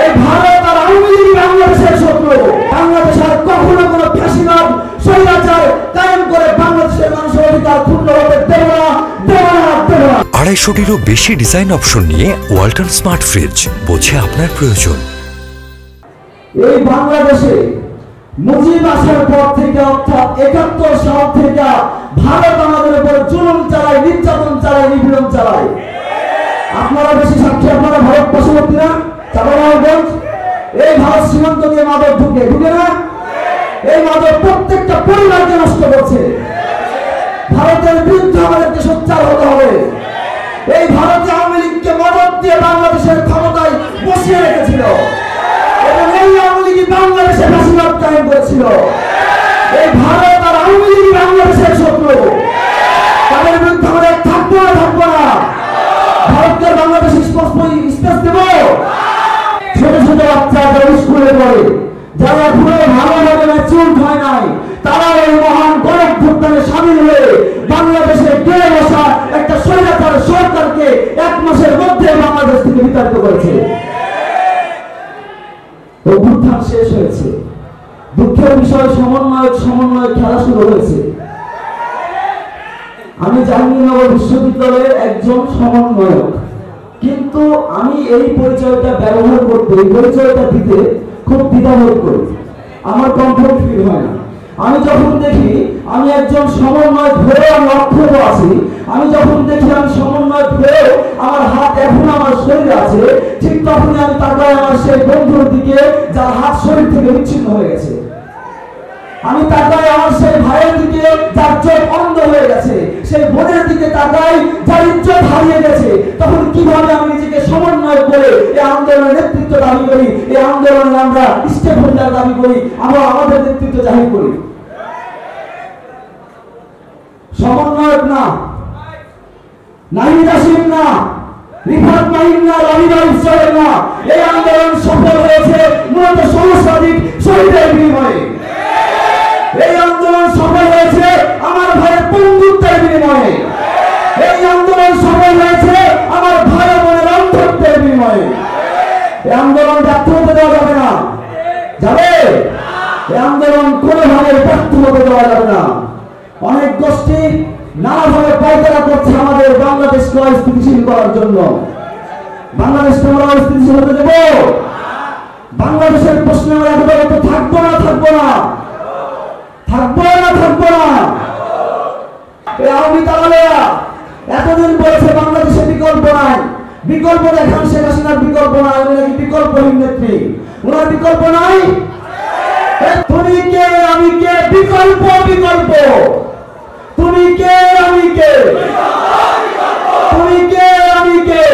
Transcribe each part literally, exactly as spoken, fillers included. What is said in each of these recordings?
এই ভারত আর আওয়ামী লীগ বাংলাদেশের শত্রু। বাংলাদেশ আর কখনো কোনো ফ্যাসিবাদ স্বৈরাচার কায়েম করে বাংলাদেশের মানুষের অধিকার ক্ষুণ্ণ হতে দেব না, দেব না, দেব না। আড়াইশোটিরও বেশি ডিজাইন অপশন নিয়ে ওয়ালটন স্মার্ট ফ্রিজ, বোঝে আপনার প্রয়োজন। এই বাংলাদেশে মুজিব আসার পর থেকে অর্থাৎ একাত্তর সাল থেকে ভারত আমাদের উপর জুলুম চালায়, নির্যাতন চালায়, নিপীড়ন চালায়। আপনারা বেশি সাক্ষী, আপনারা ভারত পার্শ্ববর্তী না? চাঁপাইনবাবগঞ্জ, এই ভারত সীমান্ত দিয়ে মাদক ঢুকে ঢুকে না? এই মাদক প্রত্যেকটা পরিবারকে নষ্ট করছে। ভারতের বিরুদ্ধে আমাদেরকে সোচ্চার হতে হবে। এই ভারতে আওয়ামী লীগকে মদত দিয়ে বাংলাদেশের ক্ষমতায় বসিয়ে রেখেছিল এবং এই আওয়ামী লীগ বাংলাদেশে ফ্যাসিবাদ কায়েম করেছিল। এই ভারত আর আওয়ামী লীগ বাংলাদেশের শত্রু। তাদের বিরুদ্ধে আমাদের থাকবো না, থাকবো না। ভারতকে বাংলাদেশ স্পেস দেব। ছোট ছোট বাচ্চা যারা স্কুলে পড়ে, যারা পুরো ভালোভাবে ম্যাচিউর হয় নাই, তারা এই মহান গণঅভ্যুত্থানে সামিল হয়ে বাংলাদেশে গেড়ে বসা একটা স্বৈরাচার সরকারকে এক মাসের মধ্যে বাংলাদেশ থেকে বিতাড়িত করেছে। অভ্যুত্থান শেষ হয়েছে। দুঃখের বিষয়, সমন্বয়ক সমন্বয়ক খেলা শুরু হয়েছে। আমি জাহাঙ্গীরনগর বিশ্ববিদ্যালয়ের একজন সমন্বয়ক, কিন্তু আমি এই পরিচয়টা ব্যবহার করতে, এই পরিচয়টা দিতে খুব দ্বিধাবোধ করি। আমার কমফোর্ট ফিল হয় না। আমি যখন দেখি আমি একজন সমন্বয়ক হয়ে আমি অক্ষত আছি, আমি যখন দেখি আমি সমন্বয়ক হয়ে আমার হাত এখন আমার শরীরে আছে, ঠিক তখনই আমি তাকাই আমার সেই বন্ধুর দিকে যার হাত শরীর থেকে বিচ্ছিন্ন হয়ে গেছে। আমি তাকাই আমার সেই ভাইয়ের দিকে যার চোখ অন্ধ হয়ে গেছে, সেই বোনের দিকে তাকাই যার ইজ্জত হারিয়ে গেছে। তখন কিভাবে আমি নিজেকে সমন্বয় করে এই আন্দোলনের নেতৃত্ব দাবি করি, এই আন্দোলনে আমরা স্টেক হোল্ডার দাবি করি, আমরা আমাদের নেতৃত্ব জাহির করি? সমন্বয়ক না, নাহিদ আসিম না, রিফাত মাহিম না, রাবিবা ইসরায়েল না। এই আন্দোলন সফল হয়েছে মূলত সহস্রাধিক শহীদের বিনিময়ে। এই আন্দোলন সফল হয়েছে আমার ভাইয়ের বন্ধুত্বের বিনিময়ে। এই আন্দোলন সফল হয়েছে আমার ভাই বোনের অন্তরের বিনিময়ে। এই আন্দোলন ব্যর্থ হতে দেওয়া যাবে না, যাবে? এই আন্দোলন কোনোভাবে ব্যর্থ হতে দেওয়া যাবে না। অনেক গোষ্ঠী নানাভাবে পায়তারা করছে আমাদের বাংলাদেশকে অস্থিতিশীল করার জন্য। বাংলাদেশকে আমরা অস্থিতিশীল হতে দেব? বাংলাদেশের প্রশ্নে আমরা একেবারে তো থাকবো না, থাকবো না, থাকবো না, থাকবো না। এই আওয়ামী দালালেরা এতদিন বলেছে বাংলাদেশে বিকল্প নাই, বিকল্প দেখান। শেখ হাসিনার বিকল্প নাই, উনি নাকি বিকল্পহীন নেত্রী। ওনার বিকল্প নাই। তুমি কে, আমি কে, বিকল্প বিকল্প। তুমি কে, আমি কে, তুমি কে, আমি কে।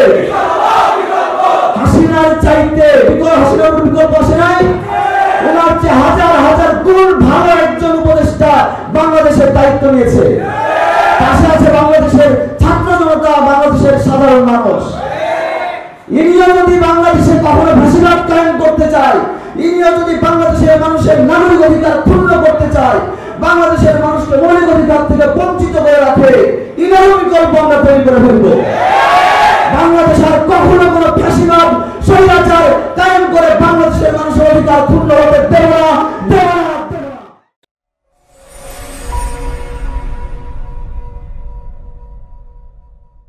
হাসিনার চাইতে বিকল্প, হাসিনার বিকল্প আসে নাই। ওনার চেয়ে হাজার হাজার গুণ ভালো একজন উপদেষ্টা বাংলাদেশের দায়িত্ব নিয়েছে। পাশে আছে বাংলাদেশের ছাত্র জনতা, বাংলাদেশের সাধারণ মানুষ। ইনিও যদি বাংলাদেশে কখনো ফ্যাসিবাদ কায়েম করতে চায়, ইনিও যদি বাংলাদেশের মানুষের নাগরিক অধিকার ক্ষুণ্ণ করতে চায়, বাংলাদেশের মানুষকে মৌলিক অধিকার থেকে বঞ্চিত করে রাখে, ইনারও বিকল্প আমরা তৈরি করে ফেলবো।